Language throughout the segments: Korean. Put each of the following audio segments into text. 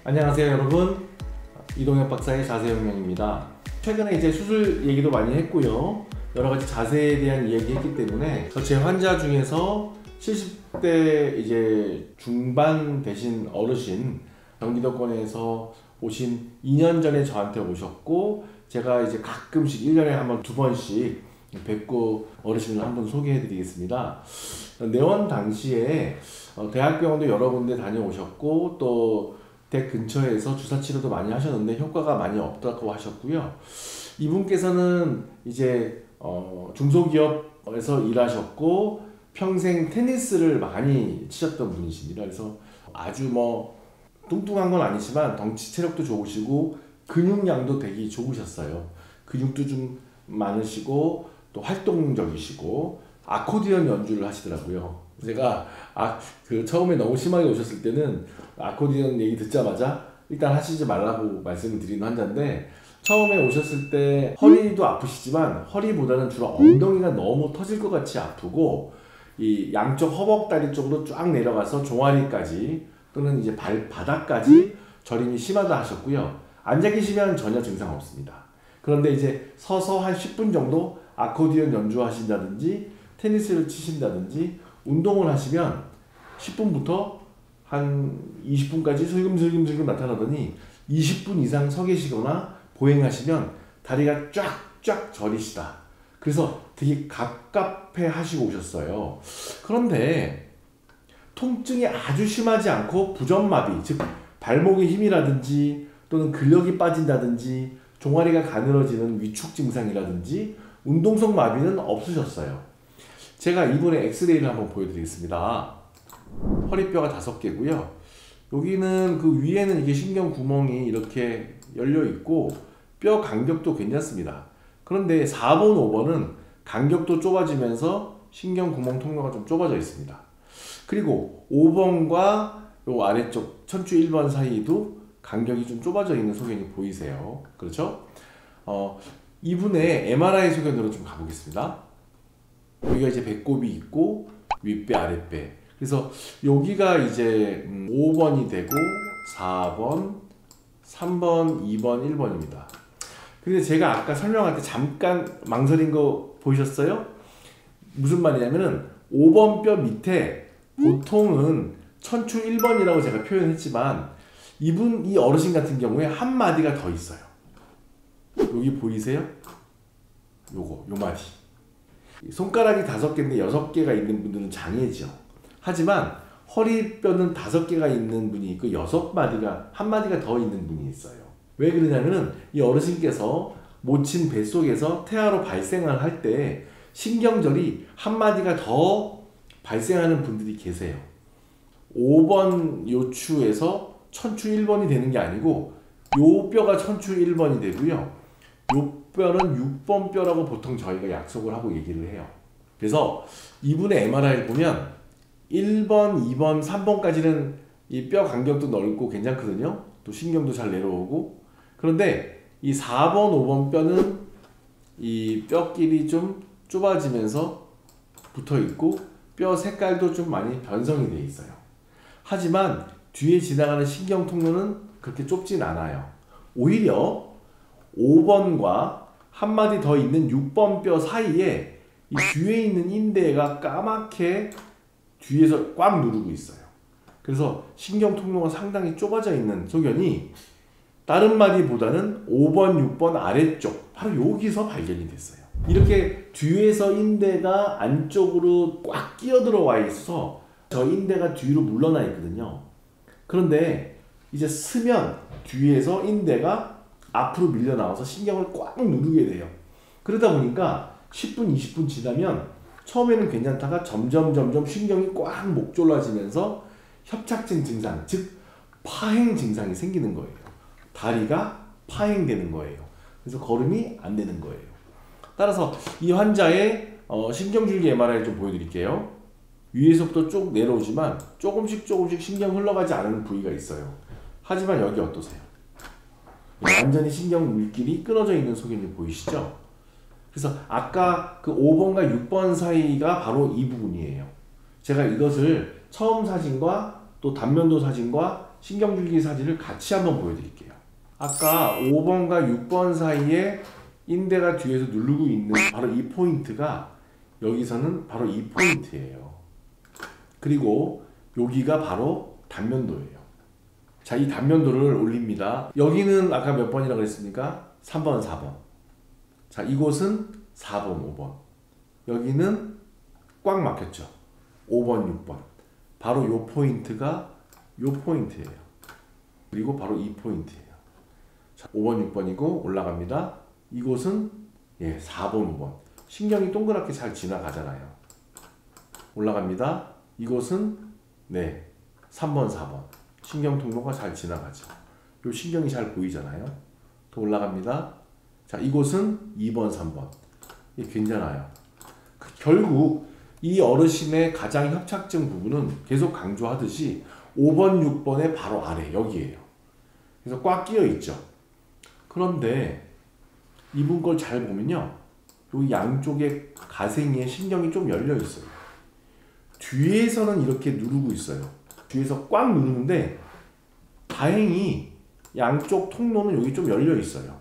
안녕하세요 여러분, 이동혁 박사의 자세혁명입니다. 최근에 이제 수술 얘기도 많이 했고요, 여러가지 자세에 대한 이야기 했기 때문에 제 환자 중에서 70대 이제 중반 되신 어르신, 경기도권에서 오신 2년 전에 저한테 오셨고, 제가 이제 가끔씩 1년에 한 번, 2번씩 뵙고 어르신을 한번 소개해 드리겠습니다. 내원 당시에 대학병원도 여러 군데 다녀오셨고, 또 댁 근처에서 주사치료도 많이 하셨는데 효과가 많이 없다고 하셨고요. 이분께서는 이제 중소기업에서 일하셨고 평생 테니스를 많이 치셨던 분이십니다. 그래서 아주 뚱뚱한 건 아니지만 덩치 체력도 좋으시고 근육량도 되게 좋으셨어요. 근육도 좀 많으시고 또 활동적이시고 아코디언 연주를 하시더라고요. 제가 처음에 너무 심하게 오셨을 때는 아코디언 얘기 듣자마자 일단 하시지 말라고 말씀을 드린 환자인데, 처음에 오셨을 때 허리도 아프시지만 허리보다는 주로 엉덩이가 너무 터질 것 같이 아프고, 이 양쪽 허벅다리 쪽으로 쫙 내려가서 종아리까지 또는 이제 발바닥까지 저림이 심하다 하셨고요. 앉아 계시면 전혀 증상 없습니다. 그런데 이제 서서 한 10분 정도 아코디언 연주하신다든지 테니스를 치신다든지 운동을 하시면 10분부터 한 20분까지 슬금슬금 나타나더니 20분 이상 서 계시거나 보행하시면 다리가 쫙쫙 저리시다. 그래서 되게 갑갑해 하시고 오셨어요. 그런데 통증이 아주 심하지 않고 부전마비, 즉 발목의 힘이라든지 또는 근력이 빠진다든지 종아리가 가늘어지는 위축 증상이라든지 운동성 마비는 없으셨어요. 제가 이번에 엑스레이를 한번 보여드리겠습니다. 허리뼈가 5개고요. 여기는 그 위에는 이게 신경 구멍이 이렇게 열려 있고 뼈 간격도 괜찮습니다. 그런데 4번, 5번은 간격도 좁아지면서 신경 구멍 통로가 좀 좁아져 있습니다. 그리고 5번과 요 아래쪽 천추 1번 사이도 간격이 좀 좁아져 있는 소견이 보이세요. 그렇죠? 이분의 MRI 소견으로 좀 가보겠습니다. 여기가 이제 배꼽이 있고 윗배, 아랫배. 그래서 여기가 이제 5번이 되고 4번, 3번, 2번, 1번입니다. 근데 제가 아까 설명할 때 잠깐 망설인 거 보셨어요? 무슨 말이냐면은 5번 뼈 밑에 보통은 천추 1번이라고 제가 표현했지만 이 어르신 같은 경우에 한 마디가 더 있어요. 여기 보이세요? 요 마디. 손가락이 5개인데 6개가 있는 분들은 장애죠. 하지만 허리뼈는 5개가 있는 분이 있고 6마디가, 한 마디가 더 있는 분이 있어요. 왜 그러냐면은 이 어르신께서 모친 뱃속에서 태아로 발생을 할 때 신경절이 한 마디가 더 발생하는 분들이 계세요. 5번 요추에서 천추 1번이 되는 게 아니고 요 뼈가 천추 1번이 되고요. 요 뼈는 6번 뼈라고 보통 저희가 약속을 하고 얘기를 해요. 그래서 이분의 MRI를 보면 1번, 2번, 3번까지는 이 뼈 간격도 넓고 괜찮거든요. 또 신경도 잘 내려오고. 그런데 이 4번, 5번 뼈는 이 뼈끼리 좀 좁아지면서 붙어 있고 뼈 색깔도 좀 많이 변성이 돼 있어요. 하지만 뒤에 지나가는 신경 통로는 그렇게 좁진 않아요. 오히려 5번과 한 마디 더 있는 6번 뼈 사이에 이 뒤에 있는 인대가 까맣게 뒤에서 꽉 누르고 있어요. 그래서 신경 통로가 상당히 좁아져 있는 소견이 다른 마디보다는 5번, 6번 아래쪽, 바로 여기서 발견이 됐어요. 이렇게 뒤에서 인대가 안쪽으로 꽉 끼어 들어와 있어서 저 인대가 뒤로 물러나 있거든요. 그런데 이제 스면 뒤에서 인대가 앞으로 밀려 나와서 신경을 꽉 누르게 돼요. 그러다 보니까 10분, 20분 지나면 처음에는 괜찮다가 점점 신경이 꽉 목졸라지면서 협착증 증상, 즉 파행 증상이 생기는 거예요. 다리가 파행되는 거예요. 그래서 걸음이 안 되는 거예요. 따라서 이 환자의 신경줄기 MRI를 좀 보여드릴게요. 위에서부터 쭉 내려오지만 조금씩 신경 흘러가지 않은 부위가 있어요. 하지만 여기 어떠세요? 완전히 신경 물길이 끊어져 있는 소견이 보이시죠? 그래서 아까 그 5번과 6번 사이가 바로 이 부분이에요. 제가 이것을 처음 사진과 또 단면도 사진과 신경줄기 사진을 같이 한번 보여드릴게요. 아까 5번과 6번 사이에 인대가 뒤에서 누르고 있는 바로 이 포인트가 여기서는 바로 이 포인트예요. 그리고 여기가 바로 단면도예요. 자, 이 단면도를 올립니다. 여기는 아까 몇 번이라고 했습니까? 3번, 4번. 자, 이곳은 4번, 5번. 여기는 꽉 막혔죠. 5번, 6번. 바로 요 포인트가 요 포인트예요. 그리고 바로 이 포인트예요. 자, 5번, 6번이고 올라갑니다. 이곳은 4번, 5번. 신경이 동그랗게 잘 지나가잖아요. 올라갑니다. 이곳은 3번, 4번. 신경 통로가 잘 지나가죠. 요 신경이 잘 보이잖아요. 또 올라갑니다. 자, 이곳은 2번, 3번. 이게 괜찮아요. 결국 이 어르신의 가장 협착증 부분은 계속 강조하듯이 5번, 6번의 바로 아래 여기에요. 그래서 꽉 끼어 있죠. 그런데 이분 걸 잘 보면요, 요 양쪽에 가생이에 신경이 좀 열려 있어요. 뒤에서는 이렇게 누르고 있어요. 뒤에서 꽉 누르는데 다행히 양쪽 통로는 여기 좀 열려 있어요.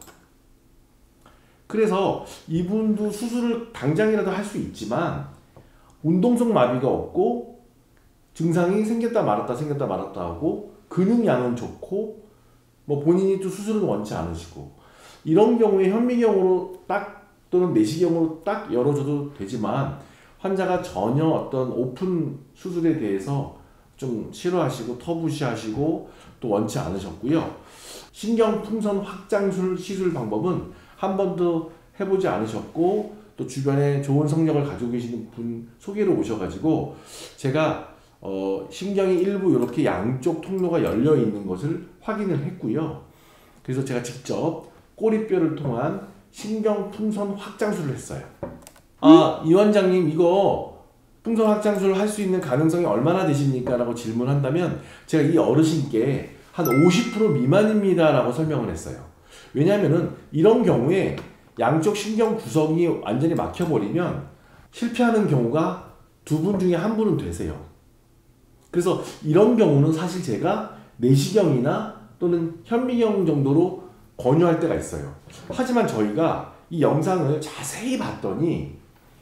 그래서 이분도 수술을 당장이라도 할 수 있지만 운동성 마비가 없고 증상이 생겼다 말았다 하고 근육량은 좋고 뭐 본인이 또 수술은 원치 않으시고 이런 경우에 현미경으로 딱 또는 내시경으로 딱 열어줘도 되지만 환자가 전혀 어떤 오픈 수술에 대해서 좀 싫어하시고 터부시하시고 또 원치 않으셨고요. 신경풍선 확장술 시술 방법은 한 번도 해보지 않으셨고 또 주변에 좋은 성적을 가지고 계시는 분 소개로 오셔가지고 제가 신경이 일부 이렇게 양쪽 통로가 열려 있는 것을 확인을 했고요. 그래서 제가 직접 꼬리뼈를 통한 신경풍선 확장술을 했어요. 이 원장님 이거 풍선 확장술을 할 수 있는 가능성이 얼마나 되십니까? 라고 질문한다면 제가 이 어르신께 한 50% 미만입니다 라고 설명을 했어요. 왜냐하면은 이런 경우에 양쪽 신경 구성이 완전히 막혀버리면 실패하는 경우가 두 분 중에 한 분은 되세요. 그래서 이런 경우는 사실 제가 내시경이나 또는 현미경 정도로 권유할 때가 있어요. 하지만 저희가 이 영상을 자세히 봤더니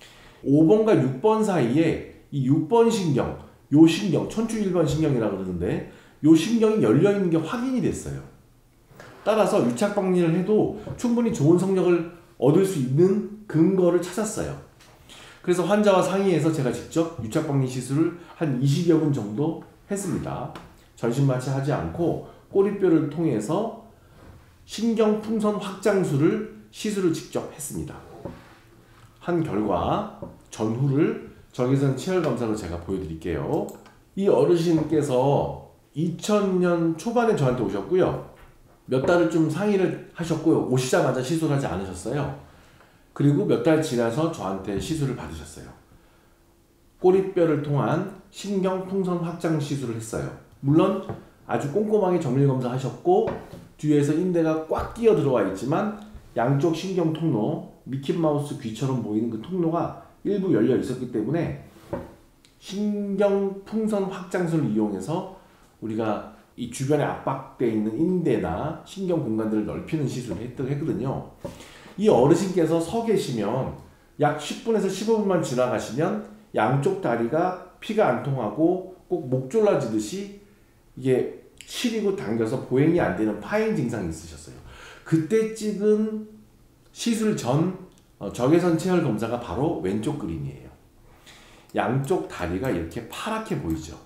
5번과 6번 사이에 이 6번 신경, 요 신경, 천추 1번 신경이라고 그러는데 요 신경이 열려있는 게 확인이 됐어요. 따라서 유착박리를 해도 충분히 좋은 성적을 얻을 수 있는 근거를 찾았어요. 그래서 환자와 상의해서 제가 직접 유착박리 시술을 한 20여 분 정도 했습니다. 전신마취하지 않고 꼬리뼈를 통해서 신경풍선 확장술을 시술을 직접 했습니다. 한 결과 전후를 적외선 치열 검사로 제가 보여드릴게요. 이 어르신께서 2000년 초반에 저한테 오셨고요. 몇 달을 좀 상의를 하셨고요. 오시자마자 시술하지 않으셨어요. 그리고 몇 달 지나서 저한테 시술을 받으셨어요. 꼬리뼈를 통한 신경풍선 확장 시술을 했어요. 물론 아주 꼼꼼하게 정밀 검사하셨고 뒤에서 인대가 꽉 끼어 들어와 있지만 양쪽 신경 통로, 미키마우스 귀처럼 보이는 그 통로가 일부 열려 있었기 때문에 신경풍선 확장술을 이용해서 우리가 이 주변에 압박되어 있는 인대나 신경 공간들을 넓히는 시술을 했거든요. 이 어르신께서 서 계시면 약 10분에서 15분만 지나가시면 양쪽 다리가 피가 안 통하고 꼭 목 졸라지듯이 이게 시리고 당겨서 보행이 안 되는 파행 증상이 있으셨어요. 그때 찍은 시술 전 적외선 체열 검사가 바로 왼쪽 그림이에요. 양쪽 다리가 이렇게 파랗게 보이죠.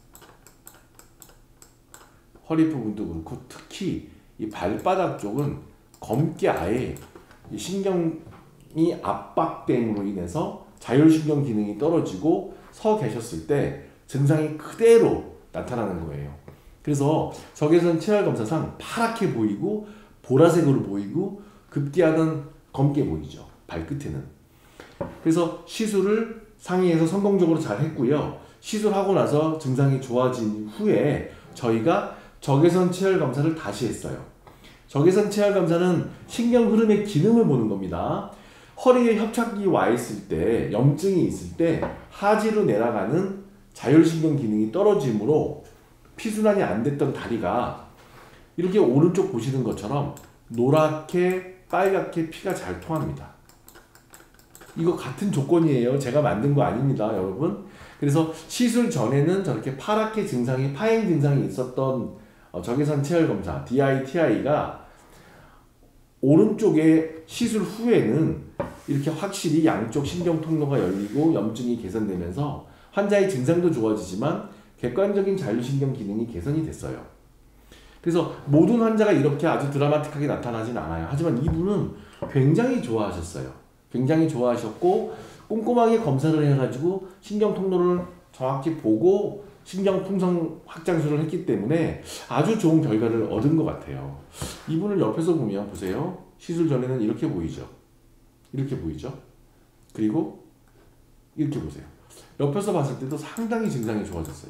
허리 부분도 그렇고 특히 이 발바닥 쪽은 검게 아예 이 신경이 압박됨으로 인해서 자율신경 기능이 떨어지고 서 계셨을 때 증상이 그대로 나타나는 거예요. 그래서 적외선 체열 검사상 파랗게 보이고 보라색으로 보이고 급기야는 검게 보이죠. 발끝에는. 그래서 시술을 상의해서 성공적으로 잘 했고요. 시술하고 나서 증상이 좋아진 후에 저희가 적외선 체열 검사를 다시 했어요. 적외선 체열 검사는 신경 흐름의 기능을 보는 겁니다. 허리에 협착이 와 있을 때, 염증이 있을 때 하지로 내려가는 자율신경 기능이 떨어지므로 피순환이 안 됐던 다리가 이렇게 오른쪽 보시는 것처럼 노랗게 빨갛게 피가 잘 통합니다. 이거 같은 조건이에요. 제가 만든 거 아닙니다, 여러분. 그래서 시술 전에는 저렇게 파랗게 증상이, 파행 증상이 있었던 적외선 체열 검사 DITI가 오른쪽에 시술 후에는 이렇게 확실히 양쪽 신경 통로가 열리고 염증이 개선되면서 환자의 증상도 좋아지지만 객관적인 자율신경 기능이 개선이 됐어요. 그래서 모든 환자가 이렇게 아주 드라마틱하게 나타나진 않아요. 하지만 이분은 굉장히 좋아하셨어요. 굉장히 좋아하셨고 꼼꼼하게 검사를 해가지고 신경 통로를 정확히 보고 신경 풍선 확장술을 했기 때문에 아주 좋은 결과를 얻은 것 같아요. 이분을 옆에서 보면 보세요. 시술 전에는 이렇게 보이죠. 이렇게 보이죠. 그리고 이렇게 보세요. 옆에서 봤을 때도 상당히 증상이 좋아졌어요.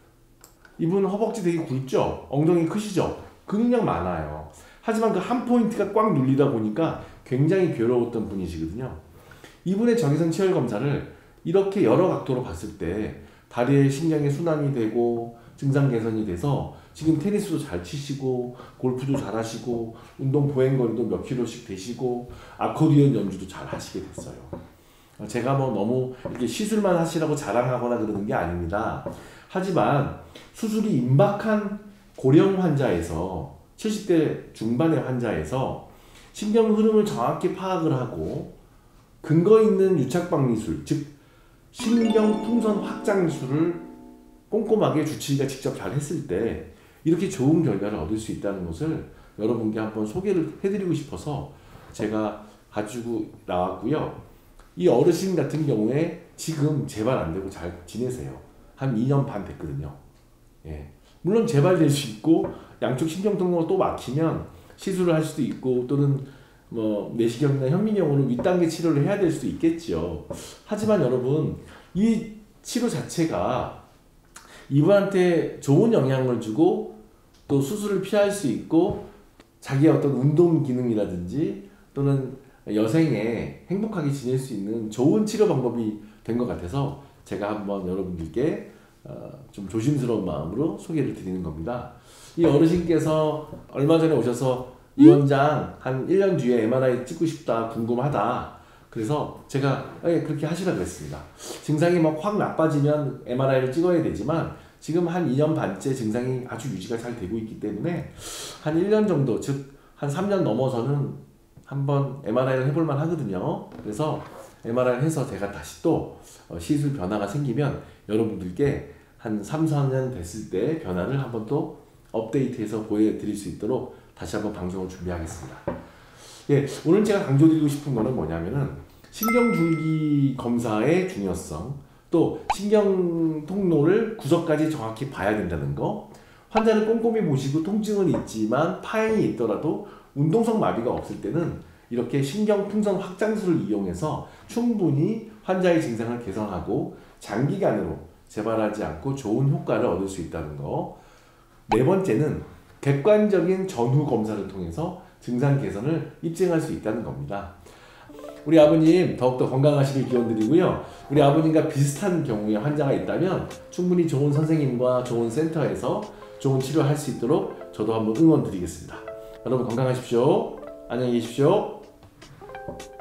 이분 허벅지 되게 굵죠? 엉덩이 크시죠? 근육량 많아요. 하지만 그 한 포인트가 꽉 눌리다 보니까 굉장히 괴로웠던 분이시거든요. 이분의 적외선 체열 검사를 이렇게 여러 각도로 봤을 때 다리의 신경이 순환이 되고 증상 개선이 돼서 지금 테니스도 잘 치시고 골프도 잘 하시고 운동 보행거리도 몇 킬로씩 되시고 아코디언 연주도 잘 하시게 됐어요. 제가 뭐 너무 이렇게 시술만 하시라고 자랑하거나 그러는 게 아닙니다. 하지만 수술이 임박한 고령 환자에서 70대 중반의 환자에서 신경 흐름을 정확히 파악을 하고 근거 있는 유착박리술, 즉 신경 풍선 확장술을 꼼꼼하게 주치의가 직접 잘 했을 때 이렇게 좋은 결과를 얻을 수 있다는 것을 여러분께 한번 소개를 해드리고 싶어서 제가 가지고 나왔고요. 이 어르신 같은 경우에 지금 재발 안 되고 잘 지내세요. 한 2년 반 됐거든요. 예. 물론 재발될 수 있고 양쪽 신경통로가 또 막히면 시술을 할 수도 있고 또는 뭐 내시경이나 현미경으로 윗단계 치료를 해야 될 수도 있겠죠. 하지만 여러분 이 치료 자체가 이분한테 좋은 영향을 주고 또 수술을 피할 수 있고 자기의 어떤 운동 기능이라든지 또는 여생에 행복하게 지낼 수 있는 좋은 치료 방법이 된 것 같아서 제가 한번 여러분들께 좀 조심스러운 마음으로 소개를 드리는 겁니다. 이 어르신께서 얼마 전에 오셔서 이 원장 한 1년 뒤에 MRI 찍고 싶다, 궁금하다. 그래서 제가 그렇게 하시라고 했습니다. 증상이 막 확 나빠지면 MRI를 찍어야 되지만 지금 한 2년 반째 증상이 아주 유지가 잘 되고 있기 때문에 한 1년 정도, 즉 한 3년 넘어서는 한번 MRI를 해볼 만 하거든요. 그래서 MRI를 해서 제가 다시 또 시술 변화가 생기면 여러분들께 한 3, 4년 됐을 때 변화를 한번 또 업데이트해서 보여드릴 수 있도록 다시 한번 방송을 준비하겠습니다. 예, 오늘 제가 강조드리고 싶은 거는 뭐냐면은 신경줄기 검사의 중요성, 또 신경 통로를 구석까지 정확히 봐야 된다는 거, 환자를 꼼꼼히 보시고 통증은 있지만 파행이 있더라도 운동성 마비가 없을 때는 이렇게 신경 풍선 확장술을 이용해서 충분히 환자의 증상을 개선하고 장기간으로 재발하지 않고 좋은 효과를 얻을 수 있다는 거. 네 번째는 객관적인 전후 검사를 통해서 증상 개선을 입증할 수 있다는 겁니다. 우리 아버님 더욱더 건강하시길 기원드리고요. 우리 아버님과 비슷한 경우에 환자가 있다면 충분히 좋은 선생님과 좋은 센터에서 좋은 치료할 수 있도록 저도 한번 응원 드리겠습니다. 여러분 건강하십시오. 안녕히 계십시오.